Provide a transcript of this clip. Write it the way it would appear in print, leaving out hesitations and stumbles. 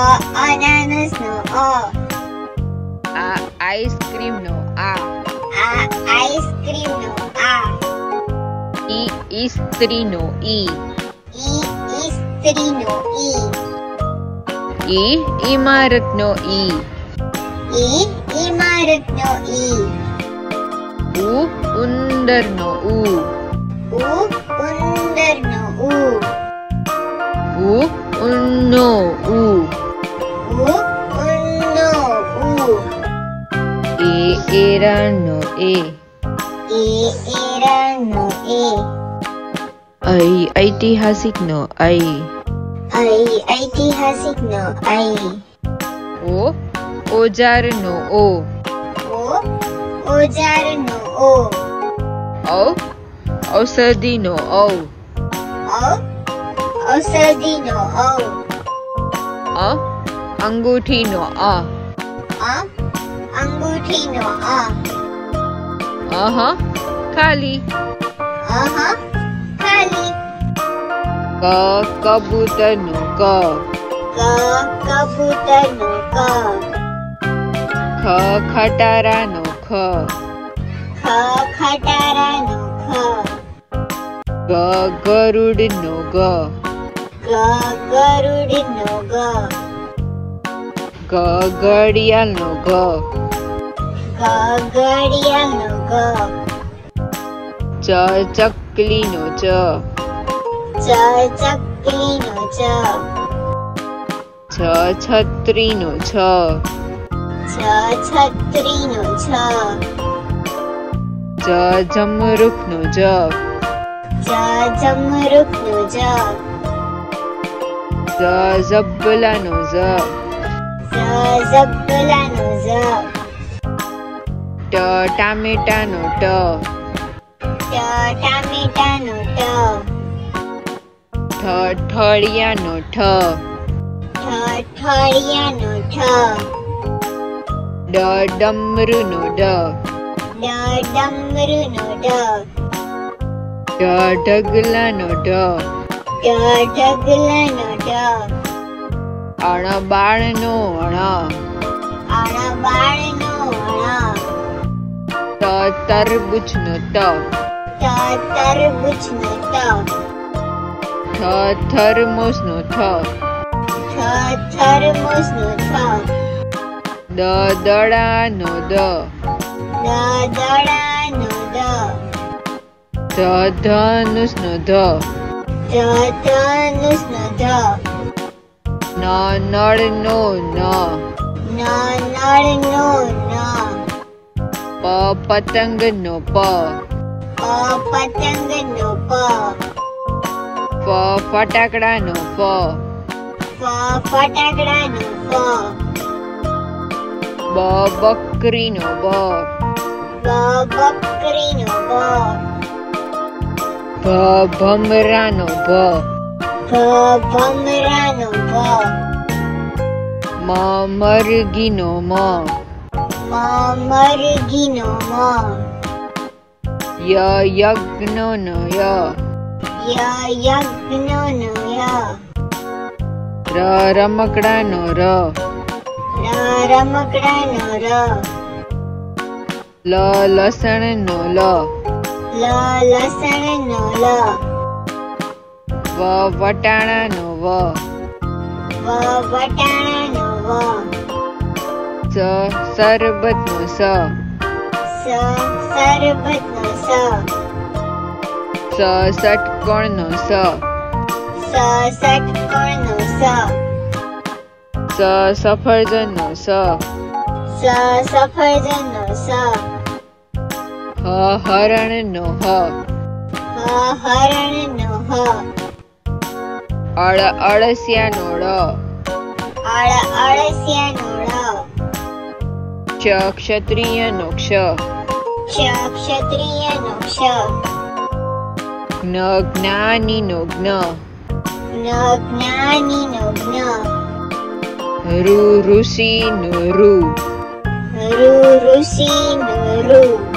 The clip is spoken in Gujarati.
અનાનસ નો અ. આઈસ્ક્રીમ નો આ. આઈસ્ક્રીમ નો આ. ઇસ્ત્રી નો ઈ. ઇસ્ત્રી નો ઈ. ઇમારત નો ઈ. ઇમારત નો ઈ. ઉંદર નો ઉ. ઉંદર નો ઉ. ઉન્નો ઉ. ઉન્નો ઉ. એરણ નો એ. એરણ નો એ. ઐતિહાસિક નો ઐ. ઐતિહાસિક નો ઐ. ઓજાર નો ઓ. ઓજાર નો ઓ. ઔષધિ નો ઔ. ઔષધિ નો ઔ. અંગૂઠી નો અ. અંગૂઠી નો અ. ખાલી. ખાલી. કબૂતર નો ક. કબૂતર નો ક. ખટારા નો ખ. ખટારા નો ખ. ગરુડ નો ગ. ગરુડ નો ગ. ઘડિયાળ નો ગ. ઘડિયાળ નો ગ. ચકલી નો ચ. ચકલી નો ચ. છત્રી નો છ. છત્રી નો છ. જમરૂખ નો જ. જમરૂખ નો જ. ઝબલા નો ઝ. ઝબલા નો ઝ. ટામેટા નો ટ. ટામેટા નો ટ. ઠળિયા નો ઠ. ઠળિયા નો ઠ. ડમરુ નો ડ. ડમરુ નો ડ. ઢગલા નો ઢ. ઢગલા નો ઢ. અણબાળ નો અણ. અણબાળ નો અણ. તરબૂચ નો ત. તરબૂચ નો ત. થર્મોસ નો થ. થર્મોસ નો થ. દડા નો દ. દડા નો દ. ધનુષ નો ધ. Dhanush no the. નળ નો ન. નળ નો ન. પતંગ નો પ. પતંગ નો પ. ફટાકડા નો ફ. ફટાકડા નો ફ. બકરી નો બ. બકરી નો બ. ભમરા નો ભ. ભમરા નો ભ. મરઘી નો મ. મરઘી નો મ. યજ્ઞ નો ય. યજ્ઞ નો ય. રમકડા નો ર. રમકડા નો ર. લસણ નો લ. લસણ નો લ. વટાણા નો વ. વટાણા નો વ. શરબત નો સ. શરબત નો સ. ષટકોણ નો સ. ષટકોણ નો સ. સફરજન નો સ. સફરજન નો સ. હરણ નો હ. હરણ નો હ. અળસિયા નો ળ. અળસિયા નો ળ. ક્ષત્રિય નો ક્ષ. ક્ષત્રિય નો ક્ષ. જ્ઞાની નો જ્ઞ. જ્ઞાની નો જ્ઞ. ઋષિ નો ઋ. ઋષિ નો ઋ.